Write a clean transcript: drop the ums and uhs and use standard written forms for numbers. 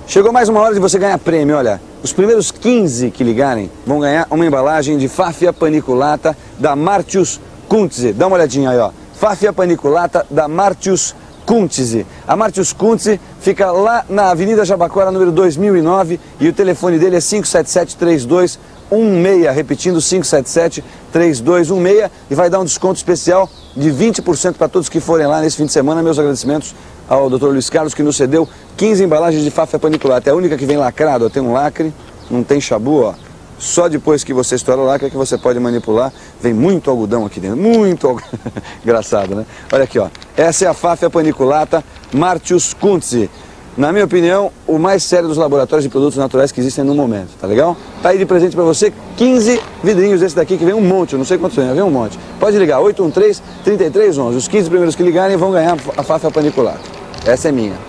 Chegou mais uma hora de você ganhar prêmio, olha. Os primeiros 15 que ligarem vão ganhar uma embalagem de Fáfia Paniculata da Martius Kuntze. Dá uma olhadinha aí, ó. Fáfia Paniculata da Martius Kuntze. A Martius Kuntze fica lá na Avenida Jabaquara, número 2009, e o telefone dele é 577-3216, repetindo, 577-3216, e vai dar um desconto especial de 20% para todos que forem lá nesse fim de semana. Meus agradecimentos ao Dr. Luiz Carlos, que nos cedeu 15 embalagens de Fáfia Paniculata. É a única que vem lacrado, ó. Tem um lacre, não tem chabu, ó. Só depois que você estoura o lacre é que você pode manipular. Vem muito algodão aqui dentro, muito algodão. Engraçado, né? Olha aqui, ó. Essa é a Fáfia Paniculata Martius Kuntze. Na minha opinião, o mais sério dos laboratórios de produtos naturais que existem no momento, tá legal? Tá aí de presente pra você 15 vidrinhos desse daqui, que vem um monte, eu não sei quantos vem um monte. Pode ligar, 813-3311. Os 15 primeiros que ligarem vão ganhar a Fáfia Paniculata. Essa é minha.